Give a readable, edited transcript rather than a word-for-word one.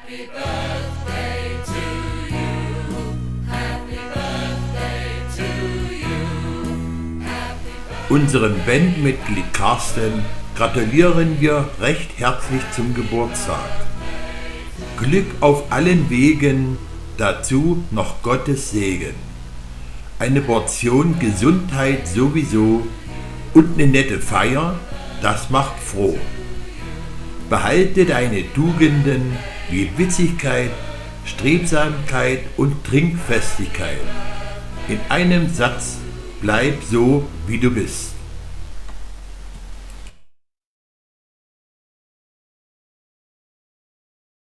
Happy birthday to you. Happy birthday to you. Happy birthday. Unserem Bandmitglied Carsten gratulieren wir recht herzlich zum Geburtstag. Glück auf allen Wegen, dazu noch Gottes Segen. Eine Portion Gesundheit sowieso und eine nette Feier, das macht froh. Behalte deine Tugenden wie Witzigkeit, Strebsamkeit und Trinkfestigkeit. In einem Satz, bleib so, wie du bist.